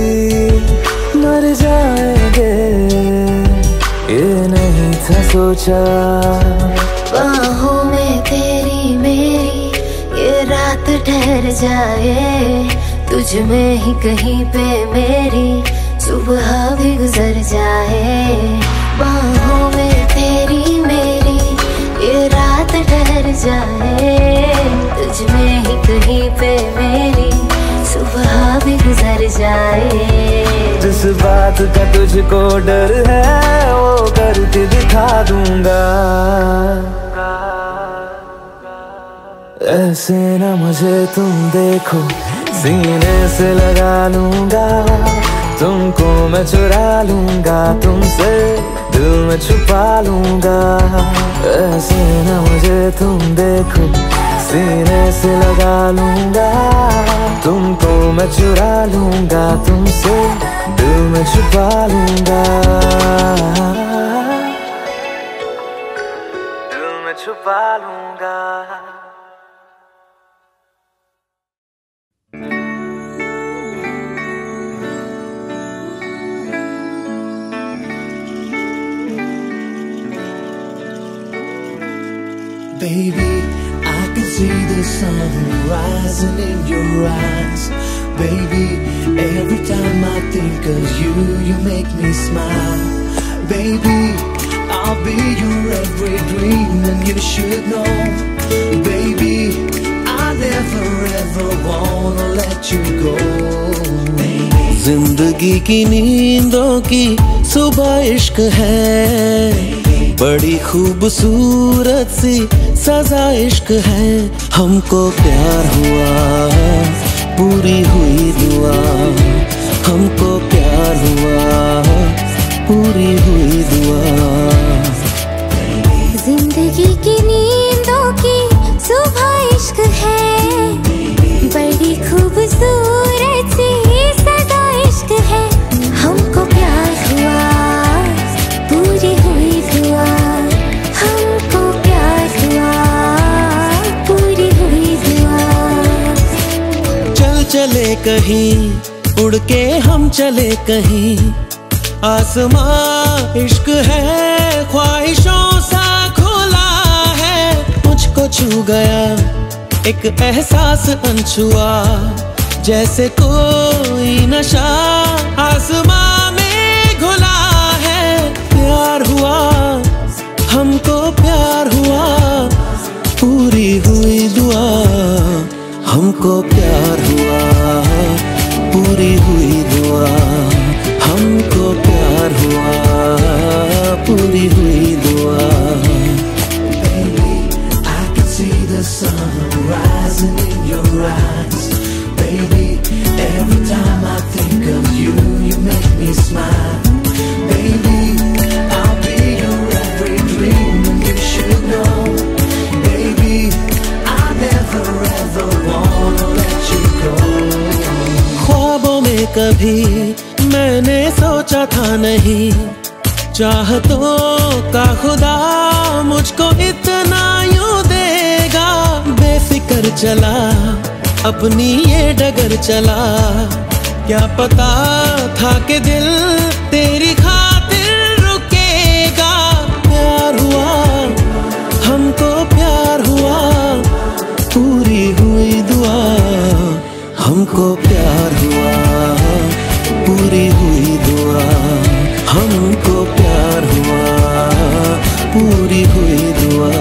मर जाएंगे, ये नहीं था सोचा। बाहों में तेरी मेरी ये रात ठहर जाए। तुझ में ही कहीं पे मेरी सुबह भी गुजर जाए। बाहों में तेरी मेरी ये रात ठहर जाए। तुझ में ही कहीं पे मेरी सुबह भी गुजर जाए। जिस बात का तुझको डर है वो करके दिखा दूंगा। ऐसे ना मुझे तुम देखो, सीने से लगा लूंगा, तुमको मैं चुरा लूंगा, तुमसे दिल में छुपा लूंगा। ऐसे न मुझे तुम देखो, सीने से लगा लूंगा, तुमको मैं चुरा लूंगा, तुमसे दिल में छुपा लूंगा, दिल में छुपा लूंगा। Baby, I can see the sun rising in your eyes. Baby, every time I think of you, you make me smile. Baby, I'll be your every dream and you should know. Baby, I never ever wanna let you go. जिंदगी की नींदों की सुबह इश्क है, बड़ी खूबसूरत सी सजा इश्क है। हमको प्यार हुआ, पूरी हुई दुआ, हमको प्यार हुआ, पूरी हुई दुआ। जिंदगी की नींदों की सुबह इश्क है, बड़ी खूबसूरत सी सजा इश्क है। हमको प्यार हुआ, पूरी हुई दुआ, हमको प्यार हुआ, पूरी हुई दुआ। चल चले कहीं, उड़ के हम चले कहीं, आसमां इश्क है, ख्वाहिशों सा खुला है। मुझको छू गया एक एहसास अनछुआ, जैसे कोई नशा आसमां में घुला है। प्यार हुआ, हमको प्यार हुआ, पूरी हुई दुआ, हमको प्यार हुआ, पूरी हुई दुआ, हमको प्यार हुआ, पूरी हुई दुआ। Baby, I can see the sun rising in your eyes. Baby, every time I think of you, you make me smile. Baby, I'll be your every dream and you should know. Baby, I never ever wanna let you go. ख्वाबों में कभी मैंने सोचा था नहीं, चाहतों का खुदा मुझको इतना यूं देगा। बेफिक्र चला, अपनी ये डगर चला, क्या पता था कि दिल तेरी खातिर रुकेगा। प्यार हुआ, हमको प्यार हुआ, पूरी हुई दुआ, हमको प्यार हुआ, पूरी हुई दुआ, हमको प्यार हुआ, पूरी हुई दुआ।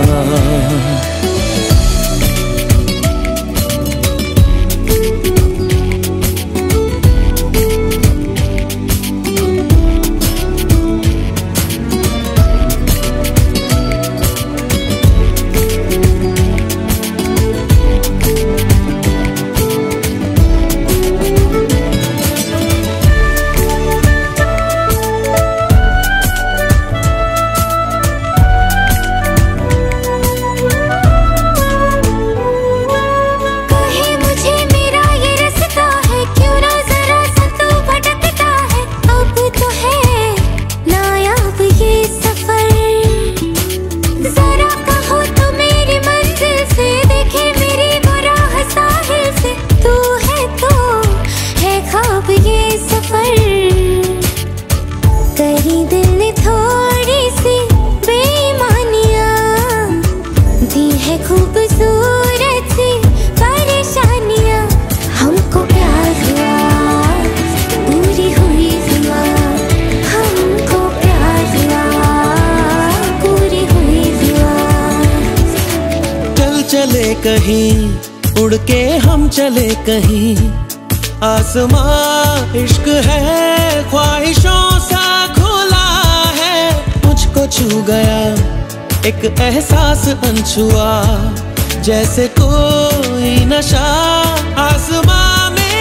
कहीं उड़ के हम चले कहीं, आसमां इश्क है, ख्वाहिशों सा खुला है। मुझको छू गया एक एहसास अनछुआ, जैसे कोई नशा आसमां में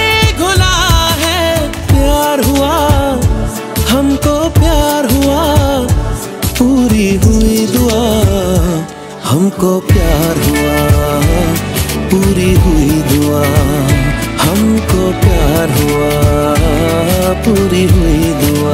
प्यार हुआ, पूरी हुई दुआ। हमको प्यार हुआ, पूरी हुई दुआ। हमको प्यार हुआ, पूरी हुई दुआ।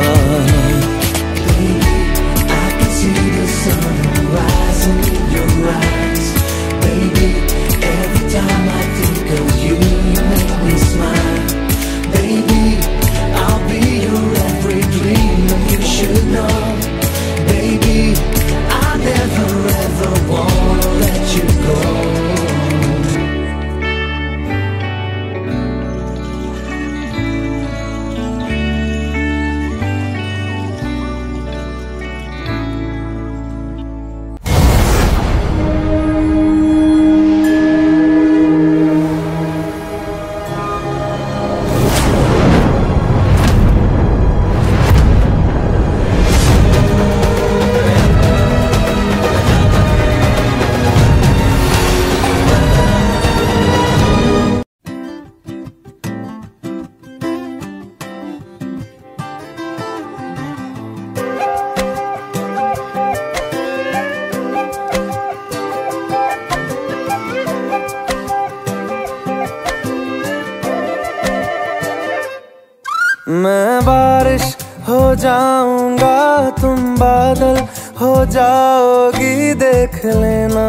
मैं बारिश हो जाऊंगा, तुम बादल हो जाओगी। देख लेना,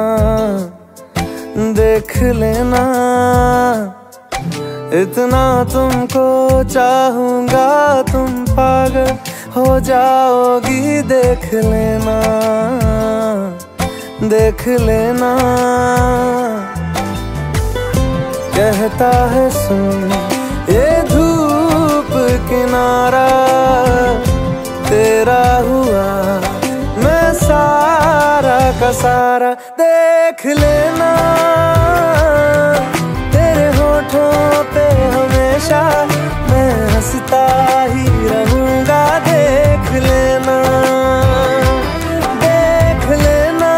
देख लेना, इतना तुमको चाहूंगा, तुम पागल हो जाओगी। देख लेना, देख लेना, कहता है सुन ये धूप किनारा तेरा हुआ, मैं सारा का सारा। देख लेना, तेरे होठों पे हमेशा मैं हंसता ही रहूंगा। देख लेना, देख लेना,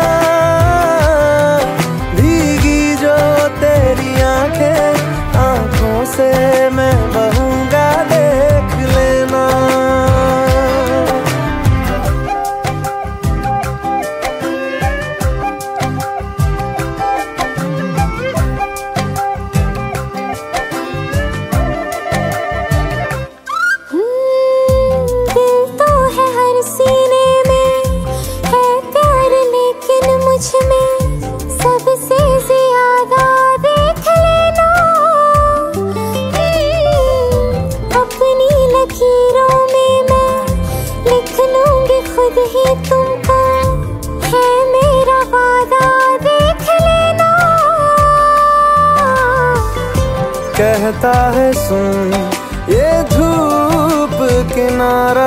भीगी जो तेरी आंखें, आंखों से मैं बहूंगा। देख लेना, दिल तो है हर सीने में, है प्यार लेकिन मुझ में सबसे ज्यादा। देख लेना, अपनी लकीरों में मैं लिख लूंगी खुद ही तुमको, है मेरा वादा। देख लेना, कहता है सुन ये धूप किनारा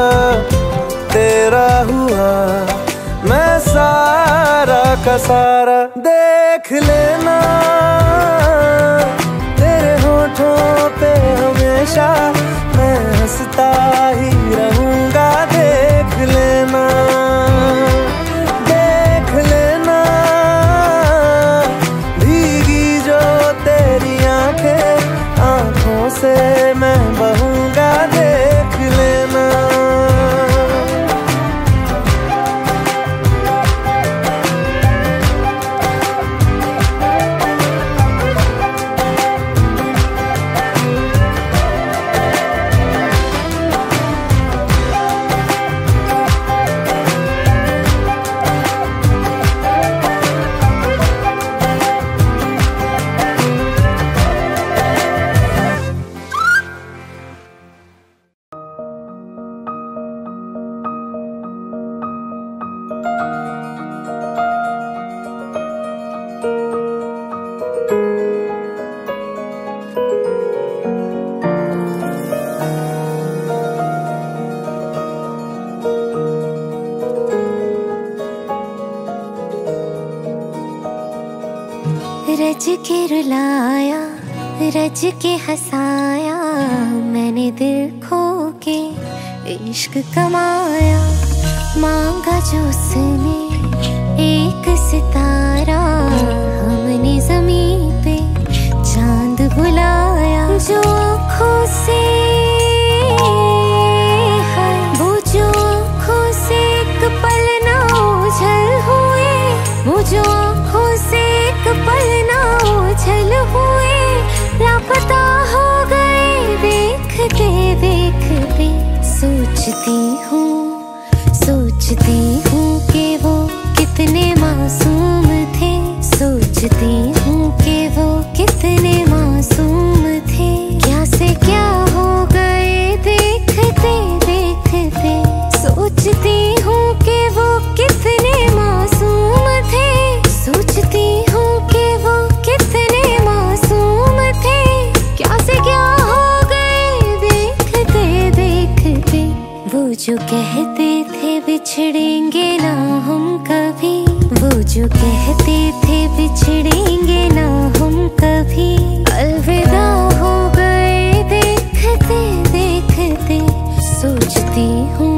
तेरा हुआ, मैं सारा का सारा। देख लेना, तेरे होठों पे हमेशा मैं हंसता ही रहूंगा। देख लेना, देख लेना, भीगी जो तेरी आंखें, आंखों से मैं बहूंगा। देख लेना, रज के रुलाया, रज के हंसाया, मैंने दिल खो के इश्क कमाया। मांगा जो उसने एक सितारा, हमने ज़मीं पे चांद बुलाया। जो आँखों से है वो जो सोचती हूँ कि वो कितने मासूम थे, सोचती हूँ कि वो कितने मासूम थे। क्या से क्या हो गए देखते देखते, सोचती हूँ कि वो कितने मासूम थे, सोचती हूँ कि वो कितने मासूम थे। क्या से क्या हो गए देखते देखते, वो जो कहते थे बिछड़ेंगे ना हम कभी, वो जो कहते थे बिछड़ेंगे ना हम कभी, अलविदा हो गए देखते देखते। सोचती हूँ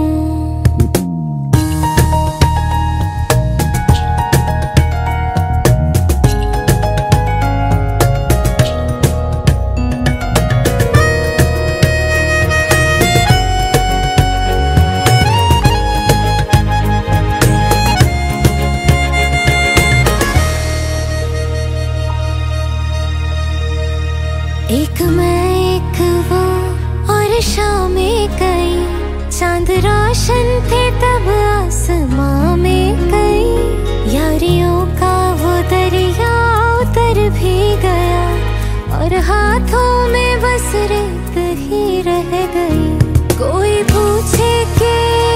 एक मैं एक वो और शामें कई, चांद रोशन थे तब आसमां में कई। यारियों का वो दरिया उतर भी गया और हाथों में बस रेत ही रह गई। कोई पूछे कि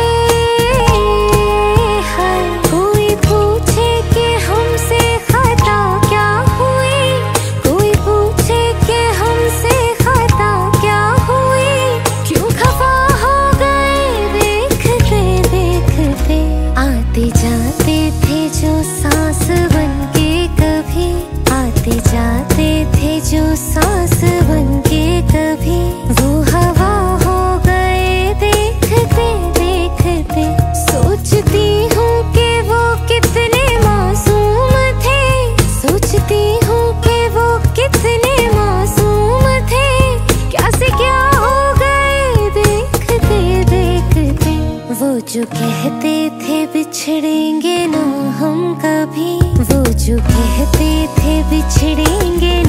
कोई पूछे कि हमसे खता क्या हुई, कोई पूछे कि हमसे खता क्या हुई। क्यों खफा हो गए देखते देखते, आते जाते थे जो सांस बनके कभी, आते जाते थे जो सांस बनके कभी, वो हवा हो गए देखते देखते। सोचती हूँ कि वो कितने मासूम थे, सोचती हूँ कि वो कितने मासूम थे। क्या से क्या हो गए देखते देखते, वो जो कहते थे बिछड़ेंगे ना हम कभी, वो जो कहते थे बिछड़ेंगे